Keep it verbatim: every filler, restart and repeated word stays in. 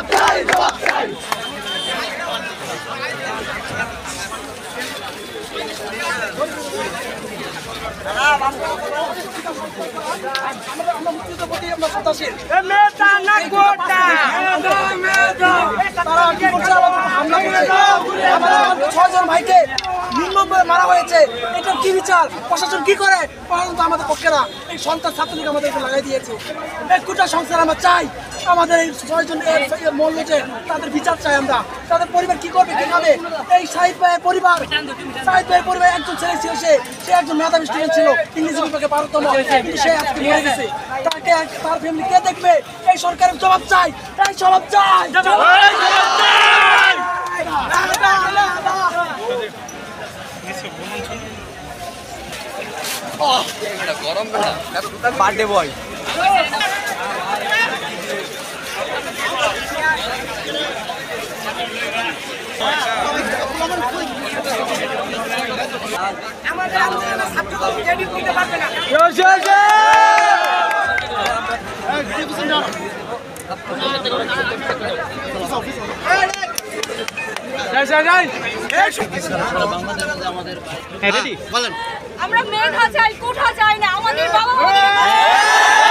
জবাব চাই, জবাব চাই। ছয়জন ভাইকে নির্মমভাবে মারা হয়েছে, এটা কি বিচার? প্রশাসন কি করে? প্রশাসন তো আমাদের পক্ষে না, এই সন্তান ছাত্রলীগ আমাদেরকে লাগাই দিয়েছে। এক কোটা সংসার আমরা চাই, আমাদের এই ছয়জন মরল যে তাদের বিচার চাই আমরা। তাদের পরিবার কি করবে, কি খাবে? এই সাহিদ ভাইয়ের পরিবার, সাহিদ ভাইয়ের পরিবার একজন ছেলে ছিল, সে সে একজন মেধাবী স্টুডেন্ট ছিল, ইংরেজি বিভাগে ভারতম, কিন্তু সে আজকে মরে গেছে। তাকে তার ফ্যামিলি কে দেখবে? এই সরকারের জবাব চাই, এই জবাব চাই। বার্থডে বয় আমাদের আন্দোলনের ছাত্রদল জেডি দিতে পারবে না। আমরা মেধা চাই, কোঠা চাই না, আমাদের বাবা